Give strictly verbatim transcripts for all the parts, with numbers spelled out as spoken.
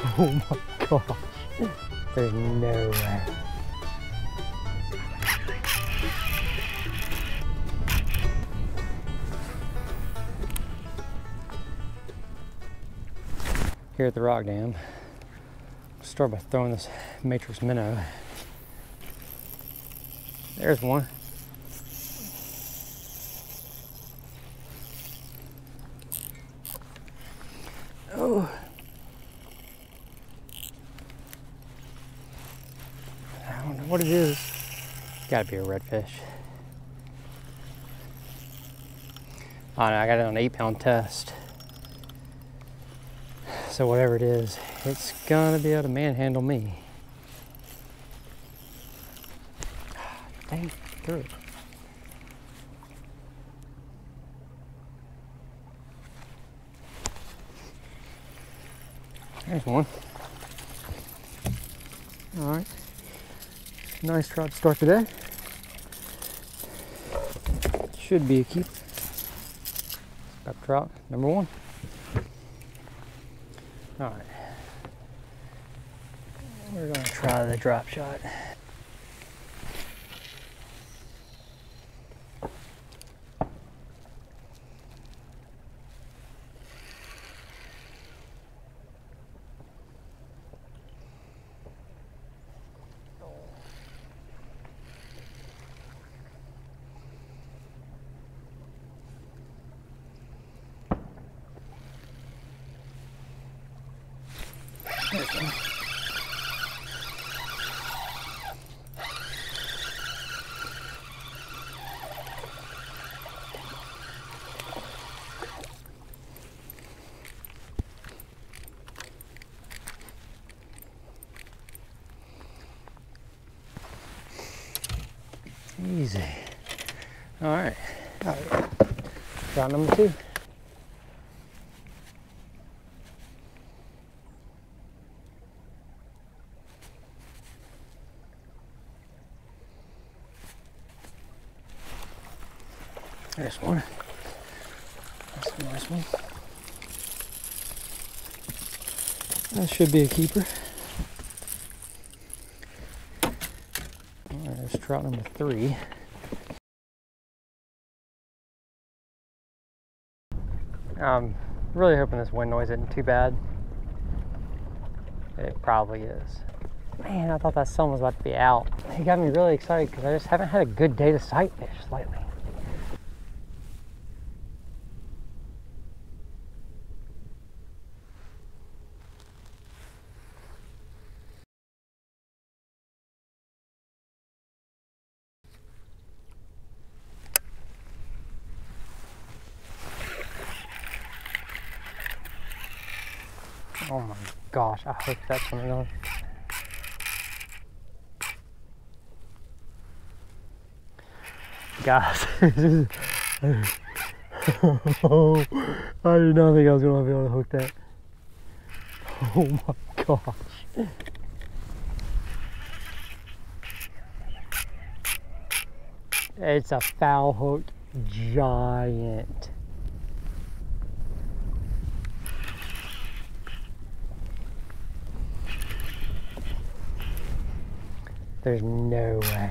Oh my gosh. There's no way. Here at the rock dam, I'll start by throwing this matrix minnow. There's one. Oh. I don't know what it is. It's gotta be a redfish. Oh no, I got it on an eight pound test. So whatever it is, it's gonna be able to manhandle me. Dang, through it. There's one. All right. Nice trout to start today. Should be a keeper. Got trout number one. All right. We're gonna try the drop shot. Easy. All right. All right. Shot number two. There's one. That's a nice one. That should be a keeper. There's trout number three. I'm really hoping this wind noise isn't too bad. It probably is. Man, I thought that sun was about to be out. It got me really excited because I just haven't had a good day to sight fish lately. Oh my gosh, I hope that's something else. Guys, oh, I did not think I was going to be able to hook that. Oh my gosh. It's a foul hooked giant. There's no way.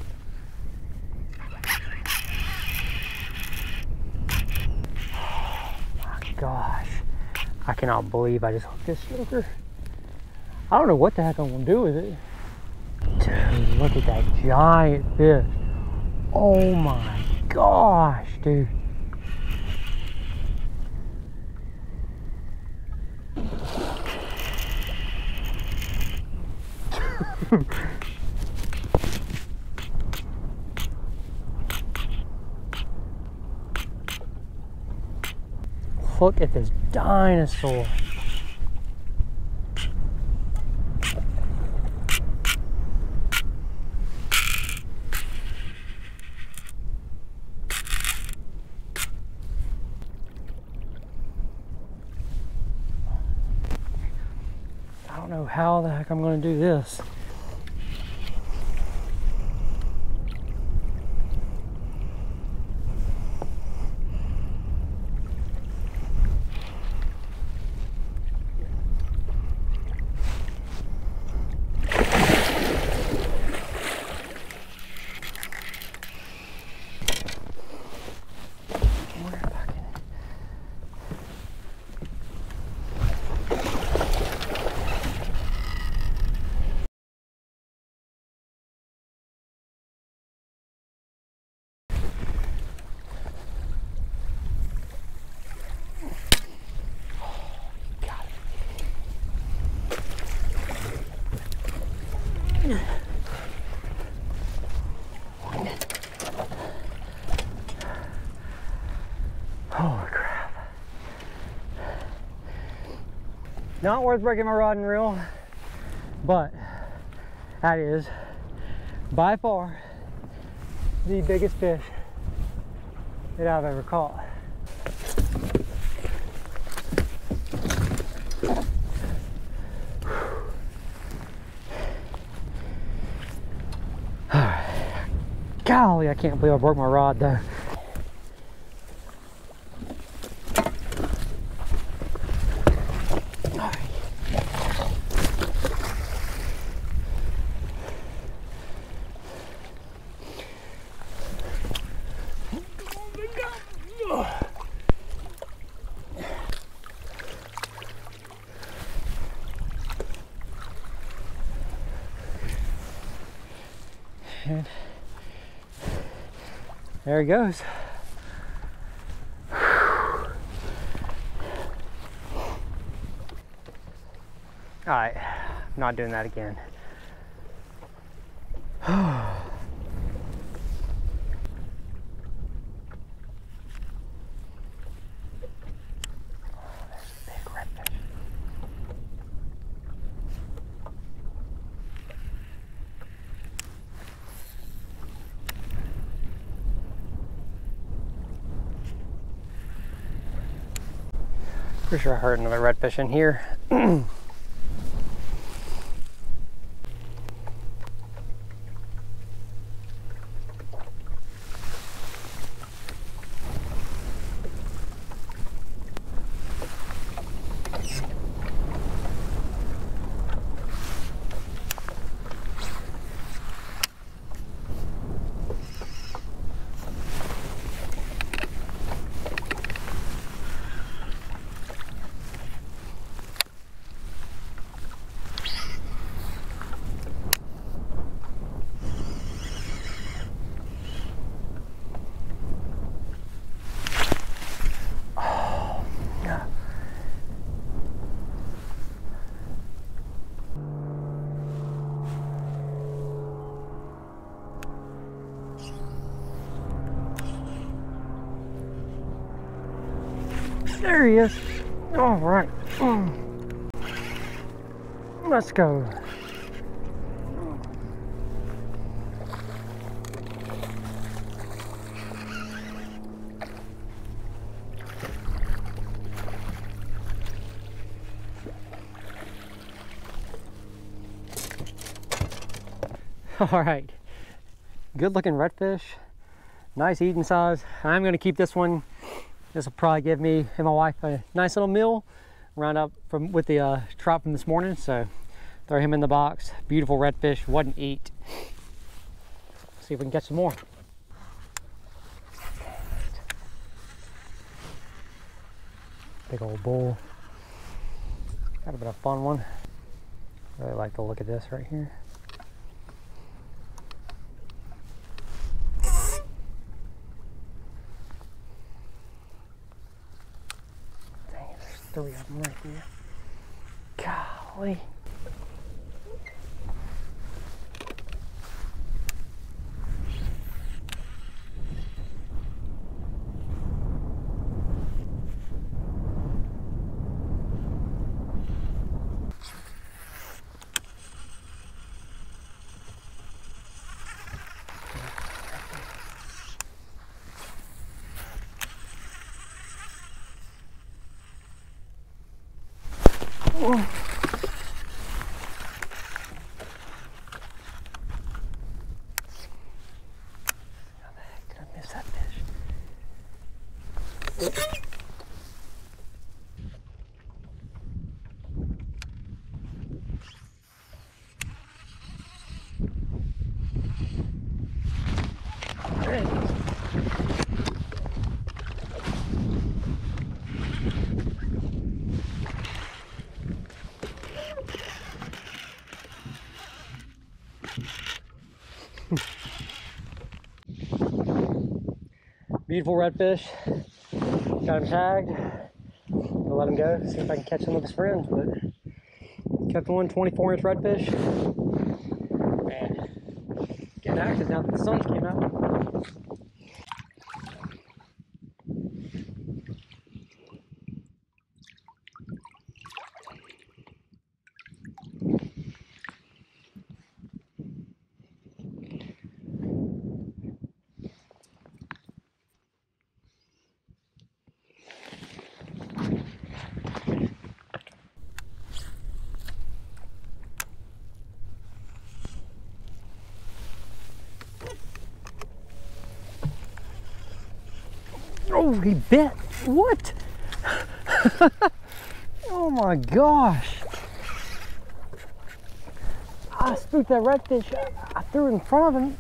Oh my gosh. I cannot believe I just hooked this stroker. I don't know what the heck I'm gonna do with it. Dude, look at that giant fish. Oh my gosh, dude. Look at this dinosaur. I don't know how the heck I'm going to do this. Holy crap. Not worth breaking my rod and reel, but that is by far the biggest fish that I've ever caught. Golly, I can't believe I broke my rod though. And there he goes. All right, I'm not doing that again. Pretty sure I heard another redfish in here. There he is. All right. Let's go. All right. Good looking redfish. Nice eating size. I'm going to keep this one. This will probably give me and my wife a nice little meal, round up from with the uh, trout from this morning. So throw him in the box. Beautiful redfish, wouldn't eat. See if we can catch some more. Big old bull. Got a bit of a fun one. Really like to look at this right here. Three of them right here. Golly. Oh. How the heck did I miss that fish? Beautiful redfish. Got him tagged. I'll let him go, see if I can catch him with his friends. But kept one twenty-four inch redfish. getting active now that the sun came out. Oh, he bit. What? Oh my gosh. I spooked that redfish. I threw it in front of him.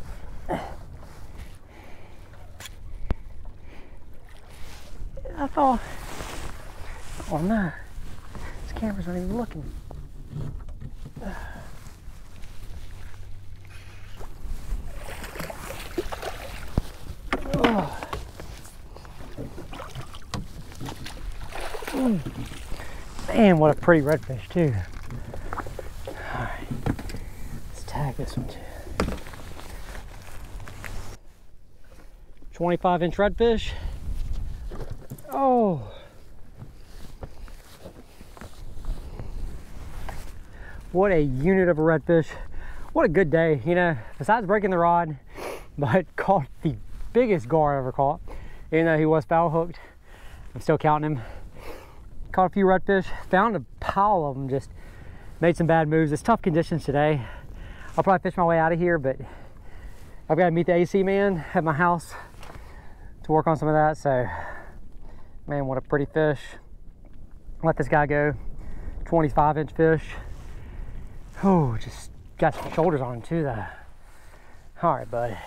I thought, oh no, this camera's not even looking. Oh. Man, what a pretty redfish too. All right, let's tag this one too. twenty-five inch redfish. Oh. What a unit of a redfish. What a good day, you know, besides breaking the rod, but caught the biggest gar I ever caught. Even though he was foul hooked, I'm still counting him. Caught a few redfish, found a pile of them, just made some bad moves. It's tough conditions today. I'll probably fish my way out of here, but I've got to meet the A C man at my house to work on some of that. So, man, what a pretty fish. Let this guy go. twenty-five inch fish. Oh, just got some shoulders on him too, though. All right, buddy.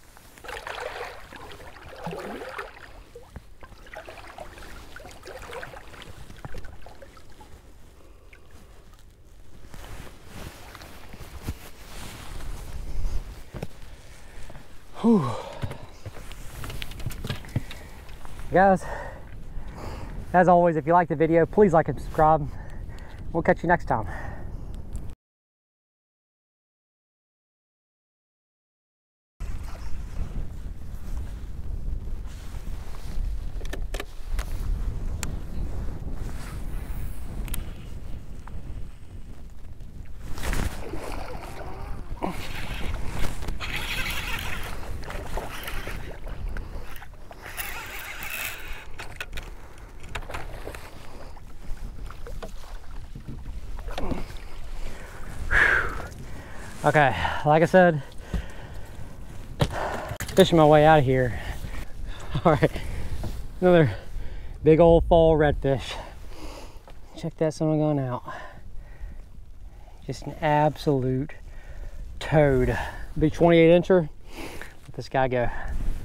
Whew. Guys, as always, if you like the video, please like and subscribe. We'll catch you next time. Okay, like I said, fishing my way out of here. All right, another big old fall redfish. Check that son going out. Just an absolute toad. Big twenty-eight incher. Let this guy go.